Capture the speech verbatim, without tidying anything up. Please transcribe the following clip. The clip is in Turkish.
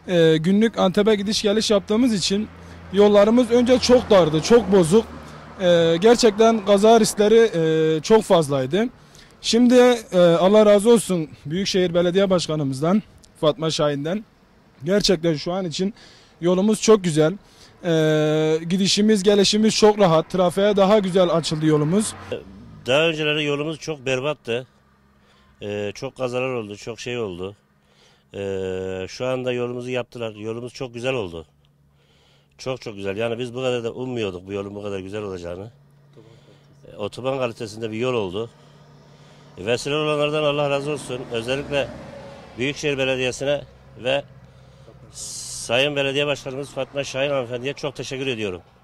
e, günlük Antep'e gidiş geliş yaptığımız için yollarımız önce çok dardı, çok bozuk. E, gerçekten kaza riskleri e, çok fazlaydı. Şimdi e, Allah razı olsun Büyükşehir Belediye Başkanımızdan, Fatma Şahin'den. Gerçekten şu an için yolumuz çok güzel. E, gidişimiz, gelişimiz çok rahat. Trafiğe daha güzel açıldı yolumuz. Daha önceleri yolumuz çok berbattı. Ee, çok kazalar oldu, çok şey oldu. Ee, şu anda yolumuzu yaptılar. Yolumuz çok güzel oldu. Çok çok güzel. Yani biz bu kadar da ummuyorduk bu yolun bu kadar güzel olacağını. Ee, otoban kalitesinde bir yol oldu. E, vesile olanlardan Allah razı olsun. Özellikle Büyükşehir Belediyesi'ne ve Sayın Belediye Başkanımız Fatma Şahin Hanımefendi'ye çok teşekkür ediyorum.